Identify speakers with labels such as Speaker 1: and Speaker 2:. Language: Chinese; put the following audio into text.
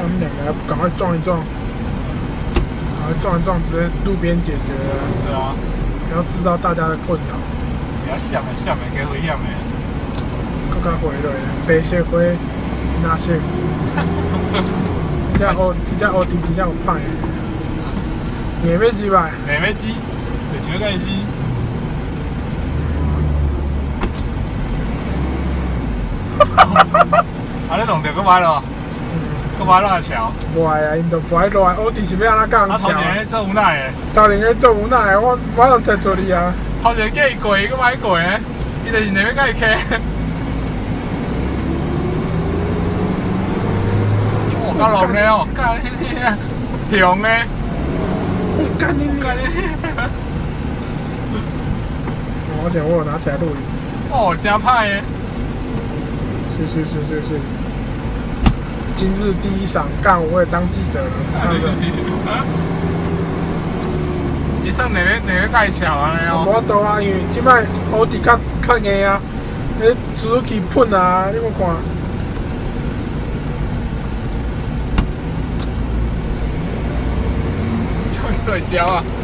Speaker 1: 们两个赶快撞一撞，然后撞一撞，直接路边解决了。
Speaker 2: 对啊，
Speaker 1: 不要制造大家的困扰。
Speaker 2: 不要闪的，闪的，给危险的。
Speaker 1: 更加回来，白色花，蓝色。这奥迪真正有歹。硬要几摆？
Speaker 2: 硬要挤，就想要甲伊挤。啊！你弄着搁歹咯，搁歹落桥。
Speaker 1: 歪啊，因都不爱落来，奥迪是要安怎降桥？
Speaker 2: 头前做无奈的。
Speaker 1: 头前个做无奈，我马上猜出你啊！
Speaker 2: 头前叫伊过，伊搁歹过诶，伊就是硬要甲伊开。哦，够long的哦，干你啊！凶的。
Speaker 1: 干你！而且我有拿起来录影。
Speaker 2: 哦，真歹诶！
Speaker 1: 是。今日第一赏，干我也当记者了。
Speaker 2: 你算哪个盖桥啊？
Speaker 1: 我懂啊，因为即摆奥迪较硬啊，迄 Suzuki 喷啊，你有看？
Speaker 2: 对焦啊！